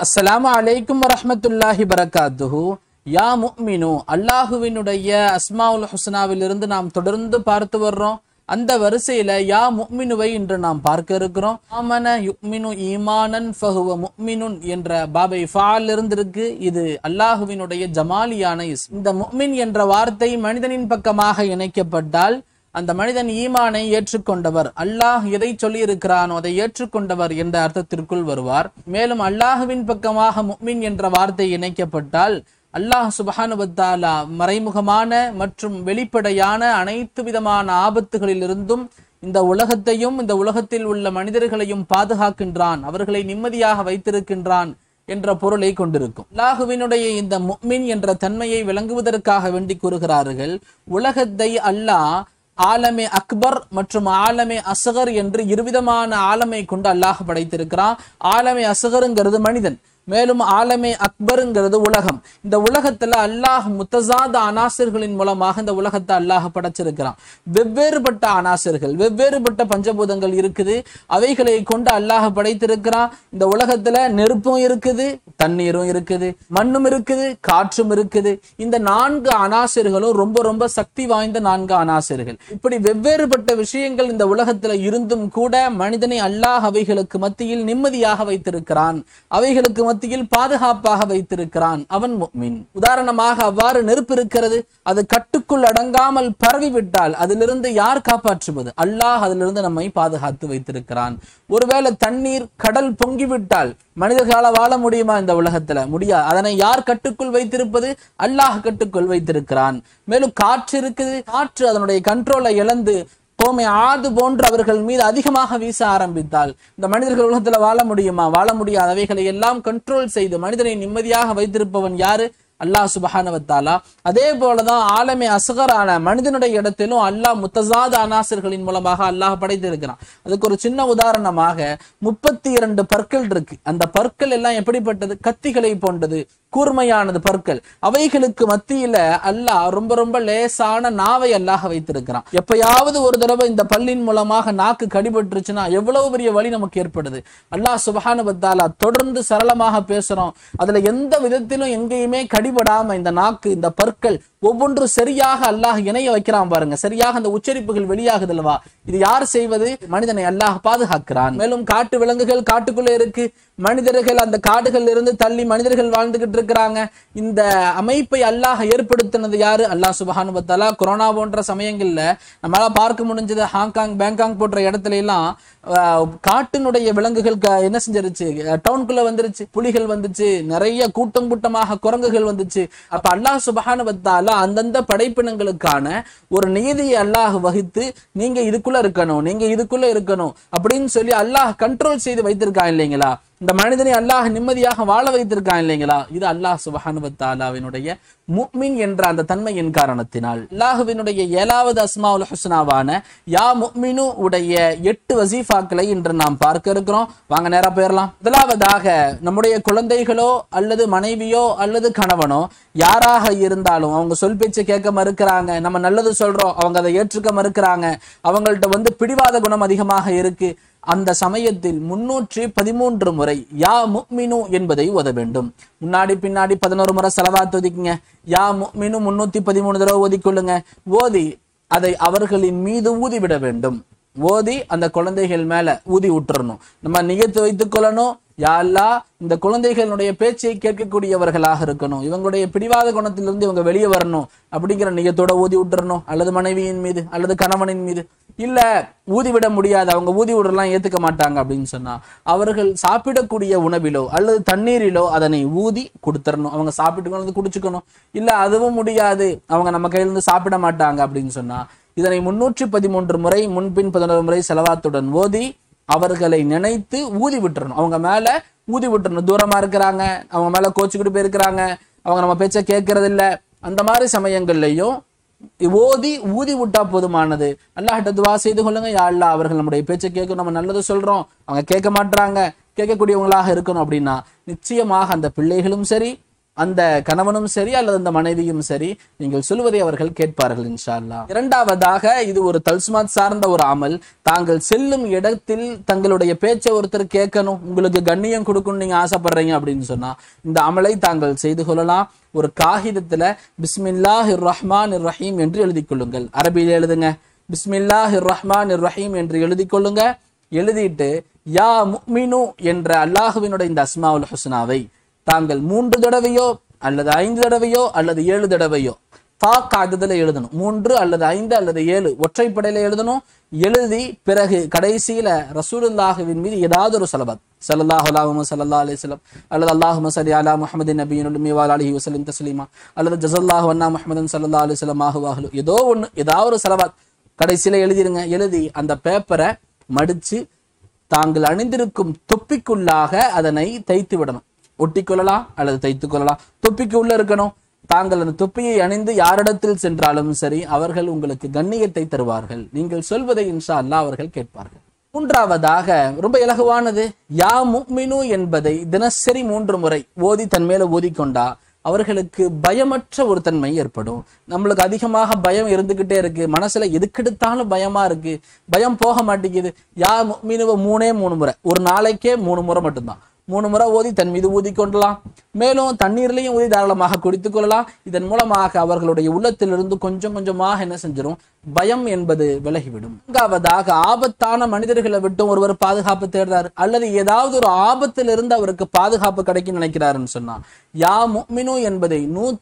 அஸ்ஸலாமு அலைக்கும் வரஹ்மத்துல்லாஹி பரகாத்துஹு. யா முஃமினு, அல்லாஹுவினுடைய அஸ்மாவுல் ஹுஸ்னாவிலிருந்து நாம் தொடர்ந்து பார்த்து வர்றோம். அந்த வரிசையில யா முஃமினுவை இன்று நாம் பார்க்க இருக்கிறோம். ஆமன யுக்மினு ஈமானன் ஃபஹுவ முஃமினுன் என்ற பாபை ஃபால் இருந்திருக்கு. இது அல்லாஹுவினுடைய ஜமாலியான இஸ்ம். இந்த முஃமின் என்ற வார்த்தை மனிதனின் பக்கமாக இணைக்கப்பட்டால் அந்த மனிதன் ஈமானை ஏற்றுக்கொண்டவர், அல்லாஹ் எதை சொல்லி இருக்கிறானோ அதை ஏற்றுக்கொண்டவர் என்ற அர்த்தத்திற்குள் வருவார். மேலும் அல்லாஹுவின் பக்கமாக முஃமின் என்ற வார்த்தை இணைக்கப்பட்டால் அல்லாஹ் சுப்ஹானஹு வ தஆலா மறைமுகமான மற்றும் வெளிப்படையான அனைத்து விதமான ஆபத்துகளிலிருந்தும் இந்த உலகத்தையும் இந்த உலகத்தில் உள்ள மனிதர்களையும் பாதுகாக்கின்றான், அவர்களை நிம்மதியாக வைத்திருக்கின்றான் என்ற பொருளை கொண்டிருக்கும். அல்லாஹுவினுடைய இந்த முஃமின் என்ற தன்மையை விளங்குவதற்காக வேண்டி கூறுகிறார்கள். உலகத்தை அல்லாஹ் ஆலமே அக்பர் மற்றும் ஆலமே அஸ்கர் என்று இருவிதமான ஆலமை கொண்டு அல்லாஹ் படைத்திருக்கிறான். ஆலமே அஸ்கருங்கிறது மனிதன், மேலும் ஆலமே அக்பருங்கிறது உலகம். இந்த உலகத்துல அல்லாஹ் முத்தசாத அனாசிர்களின் மூலமாக இந்த உலகத்தை அல்லாஹ் படைச்சிருக்கிறான். வெவ்வேறுபட்ட அனாசிர்கள், வெவ்வேறுபட்ட பஞ்சபூதங்கள் இருக்குது, அவைகளை கொண்டு அல்லாஹ் படைத்திருக்கிறான். இந்த உலகத்துல நெருப்பும் இருக்குது, தண்ணீரும் இருக்குது, மண்ணும் இருக்குது, காற்றும் இருக்குது. இந்த 4 அனாசிர்களும் ரொம்ப ரொம்ப சக்தி வாய்ந்த 4 அனாசிர்கள். இப்படி வெவ்வேறுபட்ட விஷயங்கள் இந்த உலகத்துல இருந்தும் கூட மனிதனை அல்லாஹ் அவைகளுக்கு மத்தியில் நிம்மதியாக வைத்திருக்கிறான், அவைகளுக்கு மத்தியில் பாதுகாப்பாக வைத்திருக்கிறான். அவன் முஃமின். உதாரணமாக அவ்வாறு நெருப்பு இருக்கிறது, அது கட்டுக்குள் அடங்காமல் பரவிவிட்டால் அதிலிருந்து யார் காப்பாற்றுவது? அல்லாஹ் அதிலிருந்து நம்மை பாதுகாத்து வைத்திருக்கிறான். ஒருவேளை தண்ணீர் கடல் பொங்கிவிட்டால் மனிதர்களால் வாழ முடியுமா? இந்த உலகத்துல முடியாது. அதனை யார் கட்டுக்குள் வைத்திருப்பது? அல்லாஹ் கட்டுக்குள் வைத்திருக்கிறான். மேலும் காற்று இருக்குது, காற்று அதனுடைய கண்ட்ரோலை இழந்து கோமை ஆது போன்று அவர்கள் மீது அதிகமாக வீச ஆரம்பித்தால் இந்த மனிதர்கள் உலகத்துல வாழ முடியுமா? வாழ முடியாது. அவைகளை எல்லாம் கண்ட்ரோல் செய்து மனிதனை நிம்மதியாக வைத்திருப்பவன் யாரு? அல்லாஹ் சுப்ஹானஹு வ தஆலா. அதே போலதான் ஆலமே அஸ்கரான மனிதனுடைய இடத்திலும் அல்லாஹ் முத்தசாத அனாசிர்களின் மூலமாக அல்லாஹ் படைத்திருக்கிறான். அதுக்கு ஒரு சின்ன உதாரணமாக 32 பற்கள் இருக்கு. அந்த பற்கள் எல்லாம் எப்படிப்பட்டது? கத்திகளை போன்றது, கூர்மையானது பற்கள். அவைகளுக்கு மத்தியில அல்லாஹ் ரொம்ப ரொம்ப லேசான நாவை அல்லாஹ் வைத்திருக்கிறான். எப்பயாவது ஒரு தடவை இந்த பல்லின் மூலமாக நாக்கு கடிபட்டுருச்சுன்னா எவ்வளவு பெரிய வலி நமக்கு ஏற்படுது. அல்லாஹ் சுப்ஹானஹு வ தஆலா தொடர்ந்து சரளமாக பேசுறோம், அதுல எந்த விதத்திலும் எங்கேயுமே கடிபடாம இந்த நாக்கு, இந்த பற்கள் ஒவ்வொன்று சரியாக அல்லாஹ் இணைய வைக்கிறான் பாருங்க. சரியாக அந்த உச்சரிப்புகள் வெளியாகுது அல்லவா? இது யார் செய்வது? மனிதனை அல்லாஹ் பாதுகாக்கிறான். மேலும் காட்டு விலங்குகள் காட்டுக்குள்ளே இருக்கு, மனிதர்கள் அந்த காடுகள் இருந்து தள்ளி மனிதர்கள் வாழ்ந்துகிட்டு இருக்கிறாங்க. இந்த அமைப்பை அல்லாஹ் ஏற்படுத்தினது யாரு? அல்லாஹ் சுப்ஹானஹு வ தஆலா. கொரோனா போன்ற சமயங்கள்ல நம்மளால பார்க்க முடிஞ்சது, ஹாங்காங், பேங்காங் போன்ற இடத்துல எல்லாம் காட்டினுடைய விலங்குகள் என்ன செஞ்சிருச்சு? டவுனுக்குள்ள வந்துருச்சு, புலிகள் வந்துச்சு, நிறைய கூட்டம் கூட்டமாக குரங்குகள் வந்துச்சு. அப்ப அல்லாஹ் சுப்ஹானஹு வ தஆலா அந்தந்த படைப்பினங்களுக்கான ஒரு நீதியை அல்லாஹ் வகுத்து, நீங்க இதுக்குள்ள இருக்கணும், நீங்க இதுக்குள்ள இருக்கணும் அப்படின்னு சொல்லி அல்லாஹ் கண்ட்ரோல் செய்து வைத்திருக்கான் இல்லைங்களா? இந்த மனிதனை அல்லாஹ் நிம்மதியாக வாழ வைத்திருக்கான் இல்லைங்களா? இது அல்லாஹ் சுப்ஹானஹு வ தஆலாவினுடைய முஃமின் என்ற அந்த தன்மையின் காரணத்தினால். அல்லாஹுவினுடைய 7வது அஸ்மாவுல் ஹுஸ்னாவான யா முஃமினு உடைய 8 வசீஃபாக்களை இன்று நாம் பார்க்க இருக்கிறோம். வாங்க நேரா போயிடலாம். முதலாவதாக, நம்முடைய குழந்தைகளோ அல்லது மனைவியோ அல்லது கணவனோ யாராக இருந்தாலும் அவங்க சொல் பேச்சு கேட்க மறுக்கிறாங்க, நம்ம நல்லது சொல்றோம் அவங்க அதை ஏற்றுக்க மறுக்கிறாங்க, அவங்கள்ட்ட பிடிவாத குணம் அதிகமாக இருக்கு. அந்த சமயத்தில் 313 முறை யா முஃமினு என்பதை ஓத வேண்டும். முன்னாடி பின்னாடி 11 முறை ஸலவாத் ஓதிக்குங்க. யா முஃமினு 313 தடவை ஓதிக்கொள்ளுங்க. ஓதி அதை அவர்களின் மீது ஊதிவிட வேண்டும். ஓதி அந்த குழந்தைகள் மேல ஊதி விட்டுறணும். நம்ம நியத்து வைத்துக் கொள்ளணும், யா அல்லாஹ் இந்த குழந்தைகளுடைய பேச்சை கேட்கக்கூடியவர்களாக இருக்கணும், இவங்களுடைய பிடிவாத குணத்திலிருந்து இவங்க வெளியே வரணும் அப்படிங்கிற நியத்தோட ஊதி விட்டுறணும். அல்லது மனைவியின் மீது அல்லது கணவனின் மீது. இல்ல ஊதிவிட முடியாது, அவங்க ஊதி விடலாம் ஏத்துக்க மாட்டாங்க அப்படின்னு சொன்னா அவர்கள் சாப்பிடக்கூடிய உணவிலோ அல்லது தண்ணீரிலோ அதனை ஊதி கொடுத்துடணும். அவங்க சாப்பிட்டு குடிச்சுக்கணும். இல்ல அதுவும் முடியாது, அவங்க நம்ம கையிலிருந்து சாப்பிட மாட்டாங்க அப்படின்னு சொன்னா இதனை 313 முறை முன்பின் 11 முறை ஸலவாத்துடன் ஓதி அவர்களை நினைத்து ஊதி விட்டுறணும். அவங்க மேல ஊதி விட்டுறணும். தூரமா இருக்கிறாங்க, அவங்க மேல கோச்சுக்கிட்டு போயிருக்கிறாங்க, அவங்க நம்ம பேச்ச கேட்கறது இல்ல, அந்த மாதிரி சமயங்கள்லையும் ஓதி ஊதி விட்டா போதுமானது. அல்லாஹ்ட்ட துவா செய்து கொள்ளுங்க, யா அல்லாஹ் அவர்கள் நம்முடைய பேச்சை கேட்கணும், நம்ம நல்லது சொல்றோம், அவங்க கேட்க மாட்டாங்க, கேட்கக்கூடியவங்களாக இருக்கணும் அப்படின்னா நிச்சயமாக அந்த பிள்ளைகளும் சரி அந்த கணவனும் சரி அல்லது அந்த மனைவியும் சரி நீங்கள் சொல்வதை அவர்கள் கேட்பார்கள் இன்ஷா அல்லாஹ். இரண்டாவதாக, இது ஒரு தல்ஸ்மாத் சார்ந்த ஒரு அமல். தாங்கள் செல்லும் இடத்தில் தங்களுடைய பேச்சை ஒருத்தர் கேட்கணும், உங்களுக்கு கண்ணியம் கொடுக்கணும் நீங்க ஆசைப்படுறீங்க அப்படின்னு சொன்னா இந்த அமலை தாங்கள் செய்து கொள்ளலாம். ஒரு காகிதத்துல பிஸ்மில்லாஹிர் ரஹ்மானிர் ரஹீம் என்று எழுதி கொள்ளுங்கள். அரபியில் எழுதுங்க, பிஸ்மில்லாஹிர் ரஹ்மானிர் ரஹீம் என்று எழுதி கொள்ளுங்க. எழுதிட்டு யா முஃமினு என்ற அல்லாஹுவினுடைய இந்த அஸ்மாவுல் ஹுஸ்னாவை தாங்கள் 3 தடவையோ அல்லது 5 தடவையோ அல்லது 7 தடவையோ காகிதத்துல எழுதணும். 3 அல்லது 5 அல்லது 7 ஒற்றைப்படையில எழுதணும். எழுதி பிறகு கடைசியில ரசூலுல்லாஹின் மீது ஏதாவது ஒரு ஸலவாத், ஸல்லல்லாஹு அலைஹி வஸல்லம் அல்லது அல்லாஹும்ம ஸல்லி அலா முஹம்மதின் நபிய்யில் உம்மி வ அலைஹி வஸல்லம் தஸ்லீமா அல்லது ஜஸல்லாஹு அன்னா முஹம்மதன் ஸல்லல்லாஹு அலைஹி வஸல்லம் ஆஹு ஏதாவது ஒரு ஸலவாத் கடைசியில எழுதிருங்க. எழுதி அந்த பேப்பரை மடிச்சு தாங்கள் அணிந்திருக்கும் தொப்பிக்குள்ளாக அதனை தைத்து விடணும். ஒட்டிக்கொள்ளலாம் அல்லது தைத்துக் கொள்ளலாம். தொப்பிக்கு உள்ள இருக்கணும். தாங்கள் அந்த தொப்பியை அணிந்து யாரிடத்தில் சென்றாலும் சரி அவர்கள் உங்களுக்கு கண்ணியத்தை தருவார்கள். நீங்கள் சொல்வதை இன்ஷா அல்லாஹ் அவர்கள் கேட்பார்கள். மூன்றாவதாக, ரொம்ப இலகுவானது, யா முஃமினு என்பதை தினசரி 3 முறை ஓதி தன் மேல ஓதிக்கொண்டா அவர்களுக்கு பயமற்ற ஒரு தன்மை ஏற்படும். நம்மளுக்கு அதிகமாக பயம் இருந்துகிட்டே இருக்கு, மனசுல எதுக்கெடுத்தாலும் பயமா இருக்கு, பயம் போக மாட்டேங்குது. யா முஃமினுவை 3 முறை, ஒரு நாளைக்கே 3 முறை மட்டும்தான் 3 முறை ஓதி தன் மீது ஊதிக்கொள்ளலாம். மேலும் தண்ணீர்லையும் ஊதி தாராளமாக குடித்துக் கொள்ளலாம். இதன் மூலமாக அவர்களுடைய உள்ளத்திலிருந்து கொஞ்சம் கொஞ்சமாக என்ன செஞ்சிடும், பயம் என்பது விலகிவிடும். நான்காவதாக, ஆபத்தான மனிதர்களை விட்டும் ஒருவர் பாதுகாப்பு தேடுறாரு அல்லது ஏதாவது ஒரு ஆபத்திலிருந்து அவருக்கு பாதுகாப்பு கிடைக்கும் நினைக்கிறாருன்னு சொன்னா யா முஃமினு என்பதை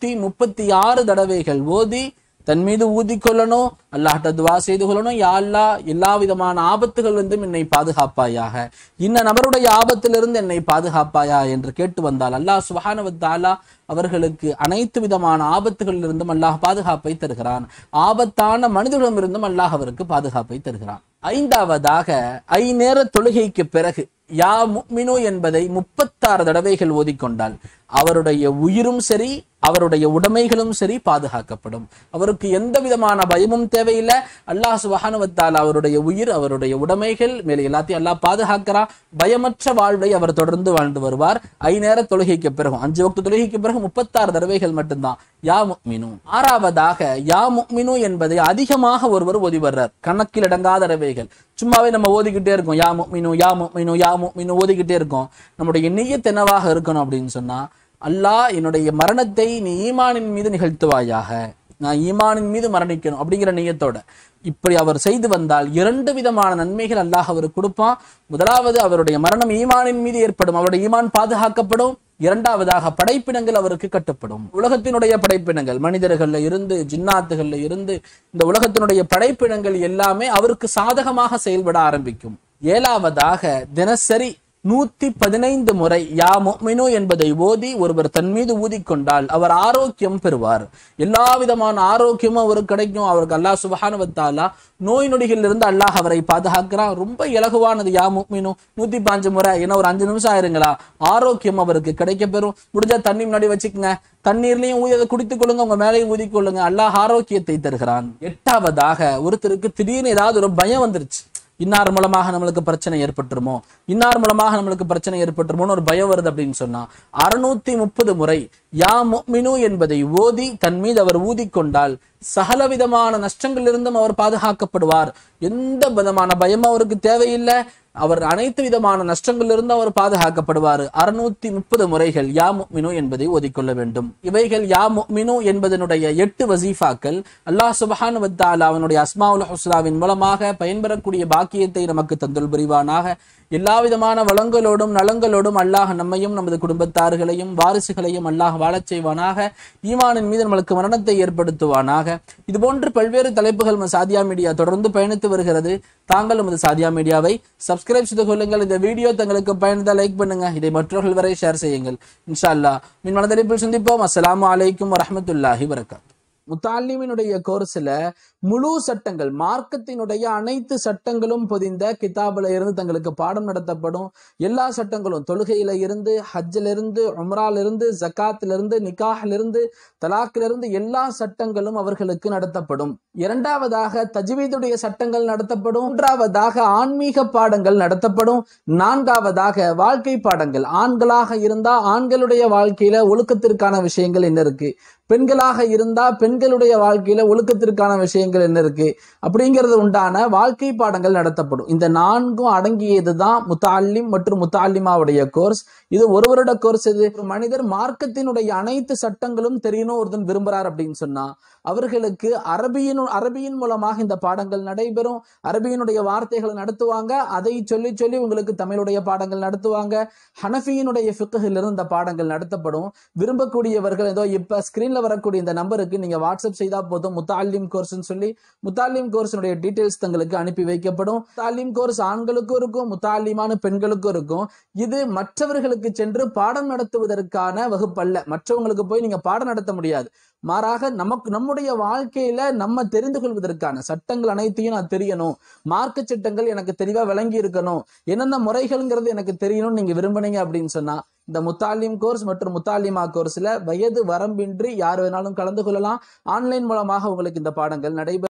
136 தடவைகள் ஓதி தன் மீது ஊதிக்கொள்ளணும். அல்லாஹ்ட்ட துவா செய்து கொள்ளணும், யா அல்லாஹ் எல்லா விதமான ஆபத்துகள் இருந்தும் என்னை பாதுகாப்பாயாக, இன்ன நபருடைய ஆபத்திலிருந்து என்னை பாதுகாப்பாயா என்று கேட்டு வந்தால் அல்லாஹ் சுப்ஹானஹு வ தஆலா அவர்களுக்கு அனைத்து விதமான ஆபத்துகளிலிருந்தும் அல்லாஹ் பாதுகாப்பை தருகிறான். ஆபத்தான மனிதர்களிடமிருந்தும் அல்லாஹ் அவருக்கு பாதுகாப்பை தருகிறான். ஐந்தாவதாக, 5 நேர தொழுகைக்கு பிறகு யா முஃமினு என்பதை 36 தடவைகள் ஓதிக்கொண்டால் அவருடைய உயிரும் சரி அவருடைய உடைமைகளும் சரி பாதுகாக்கப்படும். அவருக்கு எந்த விதமான பயமும் தேவையில்லை. அல்லாஹ் சுப்ஹானஹு வ தஆலா அவருடைய உயிர் அவருடைய உடைமைகள் மேலே எல்லாத்தையும் அல்லாஹ் பாதுகாக்கிறான். பயமற்ற வாழ்வை அவர் தொடர்ந்து வாழ்ந்து வருவார். 5 நேர தொழுகைக்கு பிறகு 5 வக்து தொழுகைக்கு பிறகு 36 தடவைகள் மட்டும்தான் யா முஃமினு. ஆறாவதாக, யா முஃமினு என்பதை அதிகமாக ஒருவர் ஓதி வர்றார், கணக்கில் அடங்காத தடவைகள். சும்மாவே நம்ம ஓதிக்கிட்டே இருக்கோம், யா முஃமினு யா முஃமினு யா முஃமினு ஓதிக்கிட்டே இருக்கோம். நம்முடைய நிய்யத் என்னவாக இருக்கணும் அப்படின்னு சொன்னா, அல்லாஹ் என்னுடைய மரணத்தை நீ ஈமானின் மீது நிகழ்த்துவாயாக, நான் ஈமானின் மீது மரணிக்கணும் அப்படிங்கிற நியத்தோட இப்படி அவர் செய்து வந்தால் 2 விதமான நன்மைகள் அல்லாஹ் அவருக்கு கொடுப்பான். முதலாவது, அவருடைய மரணம் ஈமானின் மீது ஏற்படும், அவருடைய ஈமான் பாதுகாக்கப்படும். இரண்டாவதாக, படைப்பினங்கள் அவருக்கு கட்டுப்படும். உலகத்தினுடைய படைப்பினங்கள், மனிதர்கள்ல இருந்து ஜின்னாத்துகள்ல இருந்து இந்த உலகத்தினுடைய படைப்பினங்கள் எல்லாமே அவருக்கு சாதகமாக செயல்பட ஆரம்பிக்கும். ஏழாவதாக, தினசரி 115 முறை யா முஃமினு என்பதை ஓதி ஒருவர் தன் மீது ஊதிக்கொண்டால் அவர் ஆரோக்கியம் பெறுவார். எல்லா விதமான ஆரோக்கியமும் அவருக்கு கிடைக்கும். அவருக்கு அல்லாஹ் சுப்ஹானஹு வ தஆலா நோய் நொடிகளில் இருந்து அல்லாஹ் அவரை பாதுகாக்கிறான். ரொம்ப இலகுவானது யா முஃமினு. 105 முறை, ஏன்னா ஒரு 5 நிமிஷம் ஆயிருங்களா, ஆரோக்கியம் அவருக்கு கிடைக்க பெறும். முடிஞ்சா தண்ணி முன்னாடி வச்சுக்கோங்க, தண்ணீர்லையும் ஊதி அதை குடித்துக் கொள்ளுங்க, உங்க மேலையும் ஊதிக்கொள்ளுங்க, அல்லாஹ் ஆரோக்கியத்தை தருகிறான். எட்டாவதாக, ஒருத்தருக்கு திடீர்னு ஏதாவது ஒரு பயம் வந்துருச்சு, இன்னார் மூலமாக நம்மளுக்கு பிரச்சனை ஏற்பட்டுருமோ, இன்னார் மூலமாக நம்மளுக்கு பிரச்சனை ஏற்பட்டுருமோன்னு ஒரு பயம் வருது அப்படின்னு சொன்னா 630 முறை யா முஃமினு என்பதை ஓதி தன் மீது அவர் ஊதிக்கொண்டால் சகல விதமான நஷ்டங்களிலிருந்தும் அவர் பாதுகாக்கப்படுவார். எந்த விதமான பயம் அவருக்கு தேவையில்லை. அவர் அனைத்து விதமான நஷ்டங்களிலிருந்து அவர் பாதுகாக்கப்படுவார். 630 முறைகள் யா முஃமினு என்பதை ஓதிக்கொள்ள வேண்டும். இவைகள் யா முஃமினு என்பதனுடைய 8 வசீஃபாக்கள். அல்லாஹ் சுப்ஹானஹு வ தஆலா அவனுடைய அஸ்மாவுல் ஹுஸ்னாவின் மூலமாக பயன்பெறக்கூடிய பாக்கியத்தை நமக்கு தந்தல் புரிவானாக. எல்லா விதமான வளங்களோடும் நலங்களோடும் அல்லாஹ் நம்மையும் நமது குடும்பத்தார்களையும் வாரிசுகளையும் அல்லாஹ் வாழச் செய்வானாக. ஈமானின் மீது நம்மளுக்கு மரணத்தை ஏற்படுத்துவானாக. இது போன்று பல்வேறு தலைப்புகள் சாதியா மீடியா தொடர்ந்து பயணித்து வருகிறது. தாங்கள் நமது சாதியா மீடியாவை சப்ஸ்கிரைப் செய்து கொள்ளுங்கள். இந்த வீடியோ தங்களுக்கு பயனுள்ளதா லைக் பண்ணுங்க. இதை மற்றவர்கள் வரை ஷேர் செய்யுங்கள். இன்ஷா அல்லாஹ் மின் மனதளிப்பில் சந்திப்போம். அஸ்ஸலாமு அலைக்கும் வரஹ்மத்துல்லாஹி வபரகாத்துஹு. முத்தாலிமினுடைய கோர்ஸ்ல முழு சட்டங்கள், மார்க்கத்தினுடைய அனைத்து சட்டங்களும் பொதிந்த கிதாபுல இருந்து தங்களுக்கு பாடம் நடத்தப்படும். எல்லா சட்டங்களும், தொழுகையில இருந்து, ஹஜ்ஜில இருந்து, உம்ரால இருந்து, ஜக்காத்துல இருந்து, நிக்காஹ்ல இருந்து, தலாக்ல இருந்து எல்லா சட்டங்களும் அவர்களுக்கு நடத்தப்படும். இரண்டாவதாக தஜ்வீதுடைய சட்டங்கள் நடத்தப்படும். மூன்றாவதாக ஆன்மீக பாடங்கள் நடத்தப்படும். நான்காவதாக வாழ்க்கை பாடங்கள். ஆண்களாக இருந்தா ஆண்களுடைய வாழ்க்கையில ஒழுக்கத்திற்கான விஷயங்கள் என்ன இருக்கு, பெண்களாக இருந்தா பெண்களுடைய வாழ்க்கையில ஒழுக்கத்திற்கான விஷயங்கள் என்ன இருக்கு அப்படிங்கிறது உண்டான வாழ்க்கை பாடங்கள் நடத்தப்படும். இந்த நான்கும் அடங்கியதுதான் முத்தாலிம் மற்றும் முத்தாலிமாவுடைய கோர்ஸ். இது ஒரு வருட கோர்ஸ். இது ஒரு மனிதர் மார்க்கத்தினுடைய அனைத்து சட்டங்களும் தெரியணும் ஒருத்தன் விரும்புறார் அப்படின்னு சொன்னா அவர்களுக்கு அரபியின் மூலமாக இந்த பாடங்கள் நடைபெறும். அரபியினுடைய வார்த்தைகளை நடத்துவாங்க. அதை சொல்லி சொல்லி உங்களுக்கு தமிழுடைய பாடங்கள் நடத்துவாங்க. ஹனஃபியினுடைய ஃபிக்ஹிலிருந்து இந்த பாடங்கள் நடத்தப்படும். விரும்பக்கூடியவர்கள் ஏதோ இப்ப ஸ்கிரீன்ல வரக்கூடிய இந்த நம்பருக்கு நீங்க வாட்ஸ்அப் செய்தா போதும். முத்தாலிம் கோர்ஸ் சொல்லி முத்தாலிம் கோர்ஸினுடைய டீடைல்ஸ் தங்களுக்கு அனுப்பி வைக்கப்படும். முத்தாலிம் கோர்ஸ் ஆண்களுக்கும் இருக்கும், முத்தாலிமான பெண்களுக்கும் இருக்கும். இது மற்றவர்களுக்கு சென்று பாடம் நடத்துவதற்கான வகுப்பல்ல. மற்றவங்களுக்கு போய் நீங்க பாடம் நடத்த முடியாது. மாறாக நம்முடைய வாழ்க்கையில நம்ம தெரிந்து கொள்வதற்கான சட்டங்கள் அனைத்தையும் நான் தெரியணும், மார்க்க சட்டங்கள் எனக்கு தெளிவா விளங்கி இருக்கணும், என்னென்ன முறைகள்ங்கிறது எனக்கு தெரியணும்னு நீங்க விரும்புனீங்க அப்படின்னு சொன்னா இந்த முத்தாலிம் கோர்ஸ் மற்றும் முத்தாலிமா கோர்ஸ்ல வயது வரம்பின்றி யார் வேணாலும் கலந்து கொள்ளலாம். ஆன்லைன் மூலமாக உங்களுக்கு இந்த பாடங்கள் நடைபெறும்.